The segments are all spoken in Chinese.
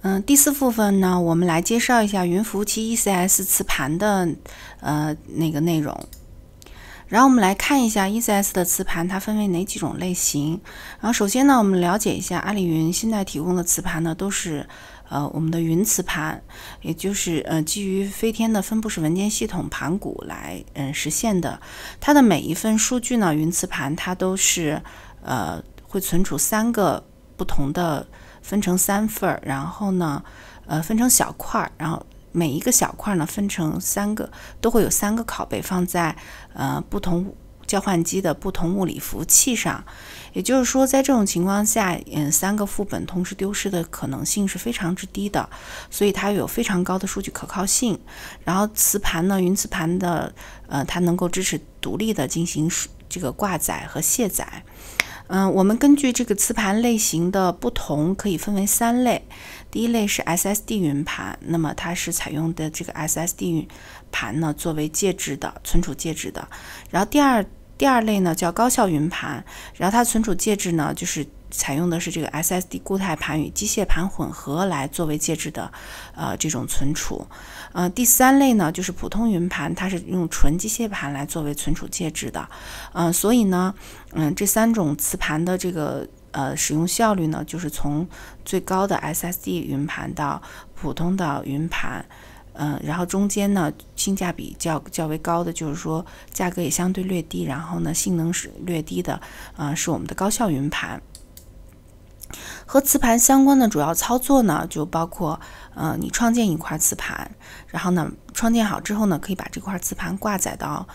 第4部分呢，我们来介绍一下云服务器 ECS 磁盘的那个内容。然后我们来看一下 ECS 的磁盘它分为哪几种类型。然后首先呢，我们了解一下阿里云现在提供的磁盘呢，都是我们的云磁盘，也就是基于飞天的分布式文件系统盘古来实现的。它的每一份数据呢，云磁盘它都是会存储3个不同的，分成3份，然后呢分成小块，然后每一个小块呢分成3个，都会有3个拷贝放在不同交换机的不同物理服务器上。也就是说，在这种情况下，3个副本同时丢失的可能性是非常之低的，所以它有非常高的数据可靠性。然后磁盘呢，云磁盘的它能够支持独立的进行这个挂载和卸载。我们根据这个磁盘类型的不同，可以分为3类。第一类是 SSD 云盘，那么它是采用的这个 SSD 云盘呢作为介质的存储介质的。然后第二类呢叫高效云盘，然后它存储介质呢就是采用的是这个 SSD 固态盘与机械盘混合来作为介质的这种存储。第3类呢就是普通云盘，它是用纯机械盘来作为存储介质的。所以呢这3种磁盘的这个使用效率呢，就是从最高的 SSD 云盘到普通的云盘，然后中间呢性价比较为高的，就是说价格也相对略低，然后呢性能是略低的，是我们的高效云盘。和磁盘相关的主要操作呢，就包括你创建一块磁盘，然后呢创建好之后呢，可以把这块磁盘挂载到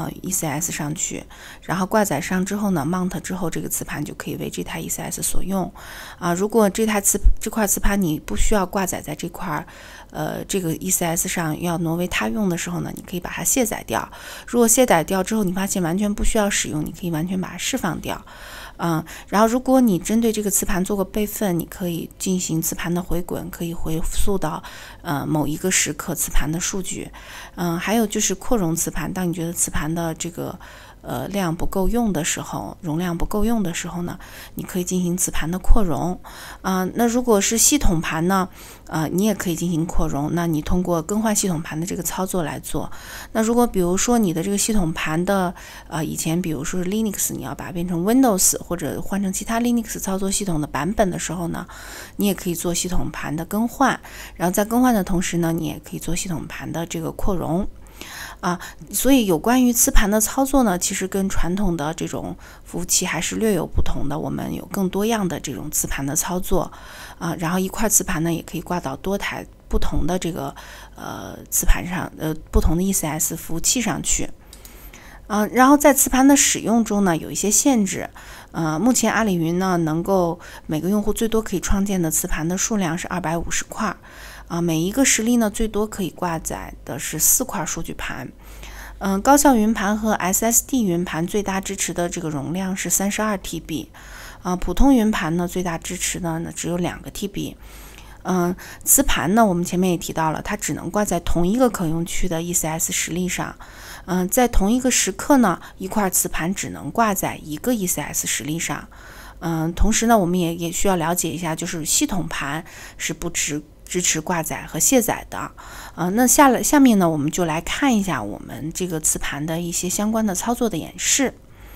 ECS 上去，然后挂载上之后呢 mount 之后，这个磁盘就可以为这台 ECS 所用。如果这块磁盘你不需要挂载在这块这个 ECS 上，要挪为他用的时候呢，你可以把它卸载掉。如果卸载掉之后你发现完全不需要使用，你可以完全把它释放掉。然后如果你针对这个磁盘做过备份，你可以进行磁盘的回滚，可以回溯到某一个时刻磁盘的数据。还有就是扩容磁盘，当你觉得磁盘的这个量不够用的时候，容量不够用的时候呢，你可以进行磁盘的扩容。那如果是系统盘呢，你也可以进行扩容，那你通过更换系统盘的这个操作来做。那如果比如说你的这个系统盘的以前比如说是 Linux， 你要把它变成 Windows 或者换成其他 Linux 操作系统的版本的时候呢，你也可以做系统盘的更换，然后在更换的同时呢，你也可以做系统盘的这个扩容。所以有关于磁盘的操作呢，其实跟传统的这种服务器还是略有不同的。我们有更多样的这种磁盘的操作，然后一块磁盘呢也可以挂到多台不同的这个磁盘上，不同的 ECS 服务器上去。然后在磁盘的使用中呢，有一些限制。目前阿里云呢，能够每个用户最多可以创建的磁盘的数量是250块。每一个实例呢，最多可以挂载的是4块数据盘。高效云盘和 SSD 云盘最大支持的这个容量是32 TB。普通云盘呢，最大支持的呢只有2个 TB。磁盘呢，我们前面也提到了，它只能挂在同一个可用区的 ECS 实例上。在同一个时刻呢，一块磁盘只能挂在一个 ECS 实例上。同时呢，我们也需要了解一下，就是系统盘是不支持挂载和卸载的。那下面呢，我们就来看一下我们这个磁盘的一些相关的操作的演示。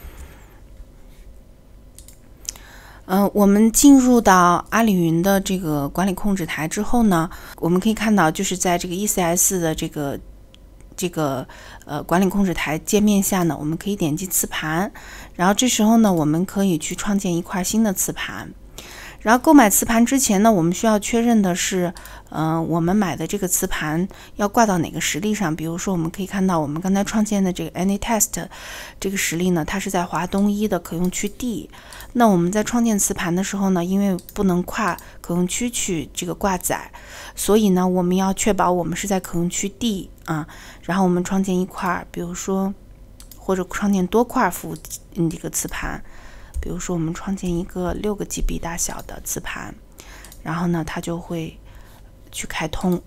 我们进入到阿里云的这个管理控制台之后呢，我们可以看到，就是在这个 ECS 的这个管理控制台界面下呢，我们可以点击磁盘，然后这时候呢，我们可以去创建一块新的磁盘。然后购买磁盘之前呢，我们需要确认的是，我们买的这个磁盘要挂到哪个实例上。比如说，我们可以看到我们刚才创建的这个 AnyTest 这个实例呢，它是在华东1的可用区 D。那我们在创建磁盘的时候呢，因为不能跨可用区去这个挂载，所以呢，我们要确保我们是在可用区 D 然后我们创建一块，比如说或者创建多块服务这个磁盘。比如说我们创建一个6个 GB 大小的磁盘，然后呢它就会去开通。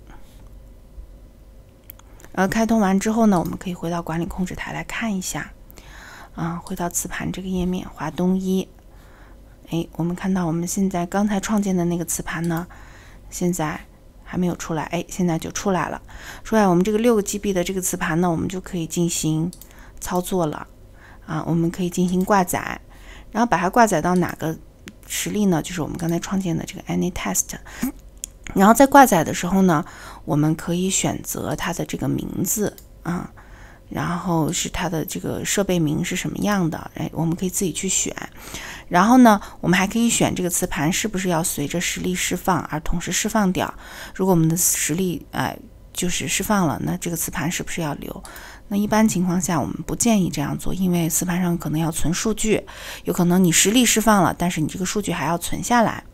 开通完之后呢，我们可以回到管理控制台来看一下。回到磁盘这个页面，华东1。我们看到我们现在刚才创建的那个磁盘呢， 现在还没有出来，哎，现在就出来了。出来我们这个6个GB 的这个磁盘呢，我们就可以进行操作了啊，我们可以进行挂载，然后把它挂载到哪个实例呢？就是我们刚才创建的这个 AnyTest。然后在挂载的时候呢，我们可以选择它的这个名字啊，然后是它的这个设备名是什么样的，哎，我们可以自己去选。然后呢，我们还可以选这个磁盘是不是要随着实例释放而同时释放掉。如果我们的实例就是释放了，那这个磁盘是不是要留？那一般情况下我们不建议这样做，因为磁盘上可能要存数据，有可能你实例释放了，但是你这个数据还要存下来。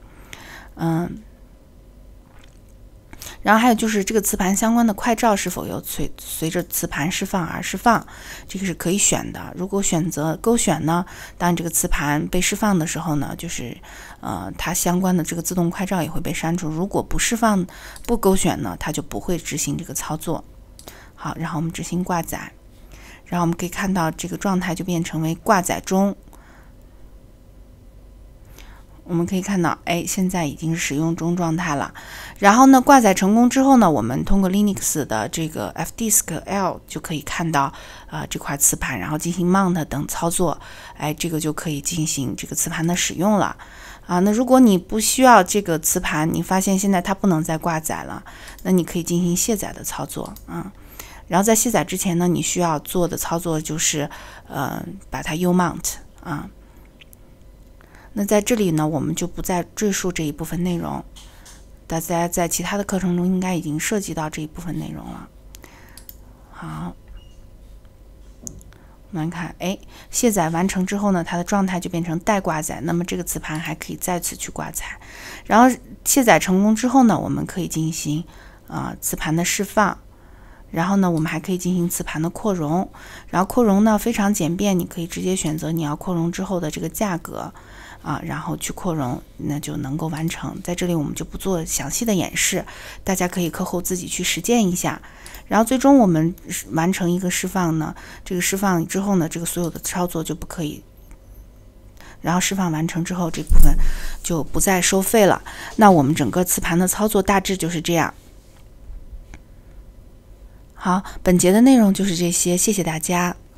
然后还有就是这个磁盘相关的快照是否要随着磁盘释放而释放，这个是可以选的。如果选择勾选呢，当这个磁盘被释放的时候呢，就是它相关的这个自动快照也会被删除。如果不勾选呢，它就不会执行这个操作。好，然后我们执行挂载，然后我们可以看到这个状态就变成为挂载中。我们可以看到，哎，现在已经是使用中状态了。然后呢，挂载成功之后呢，我们通过 Linux 的这个 fdisk-l 就可以看到这块磁盘，然后进行 mount 等操作，哎，这个就可以进行这个磁盘的使用了啊。那如果你不需要这个磁盘，你发现现在它不能再挂载了，那你可以进行卸载的操作啊。然后在卸载之前呢，你需要做的操作就是把它 umount 啊。那在这里呢，我们就不再赘述这一部分内容，大家在其他的课程中应该已经涉及到这一部分内容了。好，我们看，哎，卸载完成之后呢，它的状态就变成待挂载，那么这个磁盘还可以再次去挂载。然后卸载成功之后呢，我们可以进行磁盘的释放。然后呢，我们还可以进行磁盘的扩容，然后扩容呢非常简便，你可以直接选择你要扩容之后的这个价格然后去扩容，那就能够完成。在这里我们就不做详细的演示，大家可以课后自己去实践一下。然后最终我们完成一个释放呢，这个释放之后呢，这个所有的操作就不可以，然后释放完成之后，这部分就不再收费了。那我们整个磁盘的操作大致就是这样。好，本节的内容就是这些，谢谢大家。